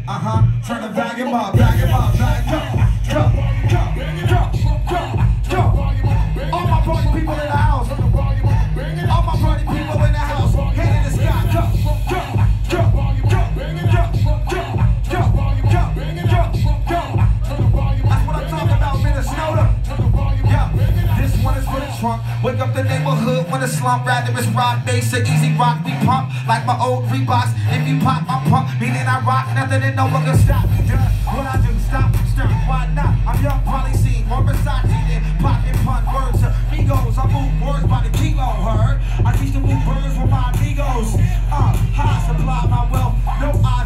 Turn the volume up, volume up, volume up. Go. All my party people in the house. All my party people in the house. Hand in the sky. Go. That's what I'm talking about, Minnesota. Yeah, this one is for the trunk. Wake up the neighborhood when the slump. Rather it's rock, bass, or easy rock. We pump like my old Reeboks. If you pop, I'm pump. Meaning I rock, nothing and no one can stop me. Done. What I do, stop, stir, why not? I'm young, probably seen more Versace than pocket pun words to Migos. I move words by the kilo, heard? I teach to move birds for my amigos. High supply my wealth, no eyes.